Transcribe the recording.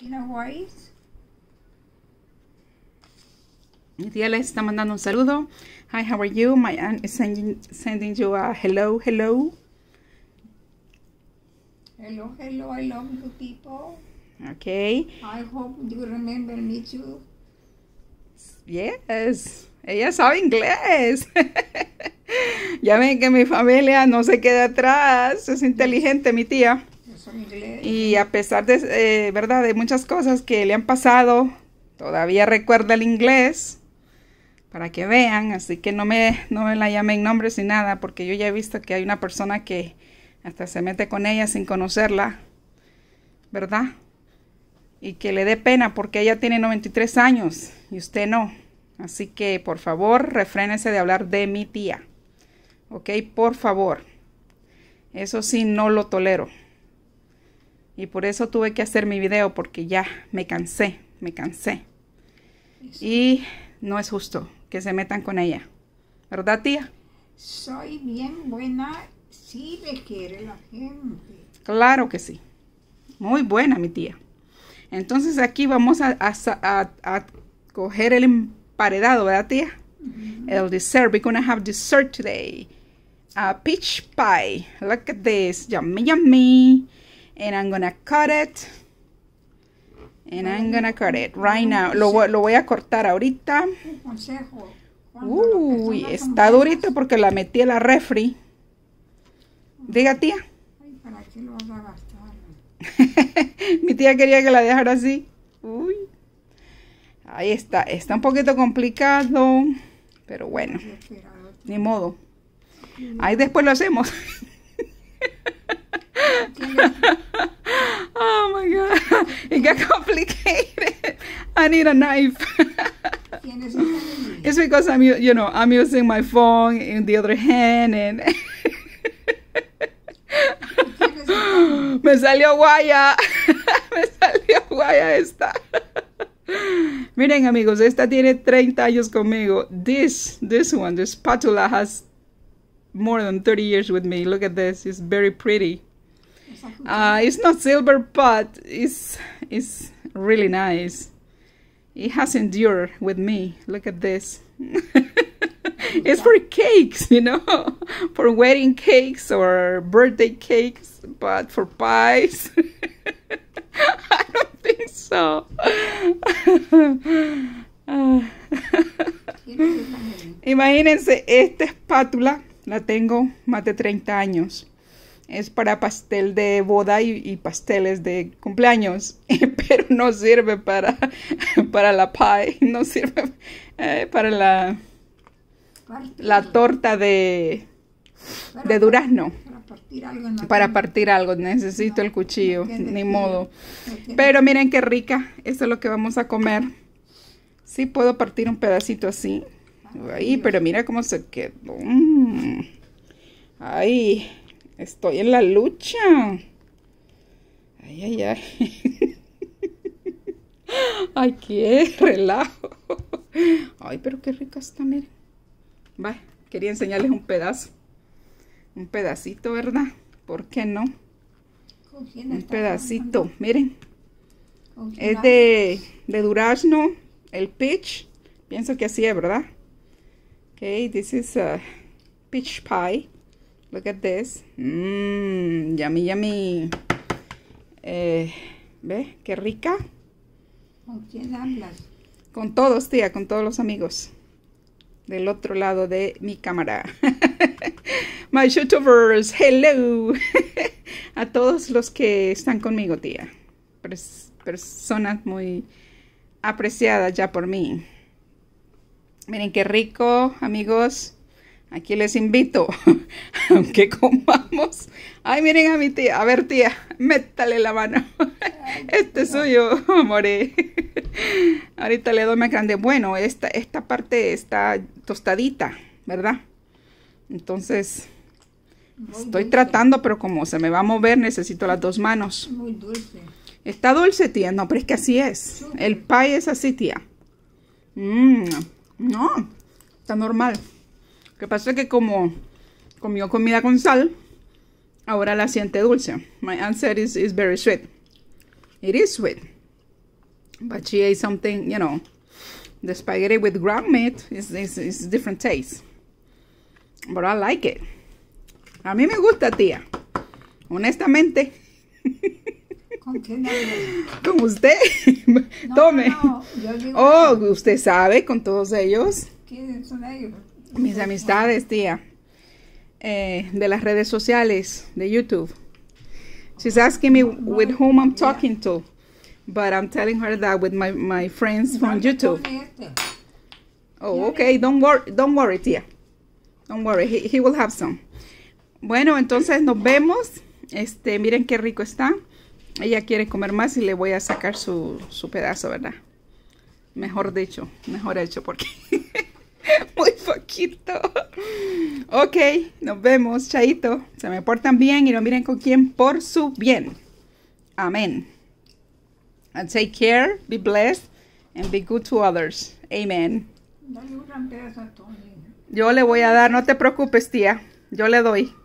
You know why? Mi tía les está mandando un saludo. Hi, how are you? My aunt is sending you a hello, hello. Hello, hello, I love you people. Okay. I hope you remember me too. Yes. Ella sabe inglés. Ya ven que mi familia no se queda atrás. Es inteligente mi tía. Yo soy inglés. Y a pesar de, verdad, de muchas cosas que le han pasado, todavía recuerda el inglés. Para que vean, así que no me la llamen nombres ni nada, porque yo ya he visto que hay una persona que hasta se mete con ella sin conocerla, ¿verdad? Y que le dé pena porque ella tiene 93 años y usted no. Así que, por favor, refrénese de hablar de mi tía. ¿Ok? Por favor. Eso sí, no lo tolero. Y por eso tuve que hacer mi video, porque ya me cansé. Y no es justo que se metan con ella. ¿Verdad, tía? Soy bien buena si le quiere la gente. Claro que sí. Muy buena, mi tía. Entonces aquí vamos a coger el emparedado, ¿verdad, tía? El dessert. We're gonna have dessert today. Peach pie. Look at this. Yummy, yummy. And I'm gonna cut it. Right now. Lo voy a cortar ahorita. Un consejo. Uy, está durito porque la metí en la refri. Diga, tía. Ay, ¿para qué lo vas a gastar? Mi tía quería que la dejara así. Uy. Ahí está. Está un poquito complicado. Pero bueno. Ni modo. Ahí después lo hacemos. Oh my God. It got complicated. I need a knife. It's because I'm using my phone in the other hand and me salió guaya. Me salió guaya esta. Miren, amigos, esta tiene 30 años conmigo. This one, the spatula has more than 30 years with me. Look at this. It's very pretty. It's not silver, but it's really nice. It has endured with me. Look at this. It's for cakes, you know, for wedding cakes or birthday cakes, but for pies, I don't think so. Imagínense, esta espátula la tengo más de 30 años. Es para pastel de boda y pasteles de cumpleaños, pero no sirve para la pie, no sirve para la torta de durazno. Para partir algo necesito el cuchillo, ni modo. Pero miren qué rica, eso es lo que vamos a comer. Sí puedo partir un pedacito así. Ahí, pero mira cómo se quedó. Ay. Estoy en la lucha. Ay, ay, ay. Ay, qué relajo. Ay, pero qué rica está, miren. Va, quería enseñarles un pedazo. Un pedacito, ¿verdad? ¿Por qué no? Un pedacito, miren. Es de durazno, el peach. Pienso que así es, ¿verdad? Okay, this is a peach pie. Look at this. Yummy, yummy. ¿Ve? Qué rica. ¿Con quién hablas? Con todos, tía, con todos los amigos. Del otro lado de mi cámara. My YouTubers, hello. A todos los que están conmigo, tía. Personas muy apreciadas ya por mí. Miren qué rico, amigos. Aquí les invito, aunque comamos. Ay, miren a mi tía. A ver, tía, métale la mano. Este es suyo, amore. Ahorita le doy más grande. Bueno, esta parte está tostadita, ¿verdad? Entonces, estoy tratando, pero como se me va a mover, necesito las dos manos. Muy dulce. ¿Está dulce, tía? No, pero es que así es. El pie es así, tía. No, está normal. Lo que pasa es que como comió comida con sal, ahora la siente dulce. My aunt said it's very sweet. It is sweet. But she ate something, you know, the spaghetti with ground meat is different taste. But I like it. A mí me gusta, tía. Honestamente. ¿Con quién hablas? Con usted. No, Tome. no, yo digo, Oh, usted sabe, con todos ellos. ¿quiénes son ellos? Mis amistades, tía. De las redes sociales, de YouTube. She's asking me with whom I'm talking to. But I'm telling her that with my friends from YouTube. Oh, okay. Don't worry, tía. Don't worry. He will have some. Bueno, entonces nos vemos. Miren qué rico está. Ella quiere comer más y le voy a sacar su pedazo, ¿verdad? Mejor dicho, mejor hecho porque muy poquito. Ok, nos vemos, chaito. Se me portan bien y no miren con quién por su bien. Amén. And take care, be blessed, and be good to others. Amen. Dale un gran pedazo a Tony. Yo le voy a dar, no te preocupes, tía. Yo le doy.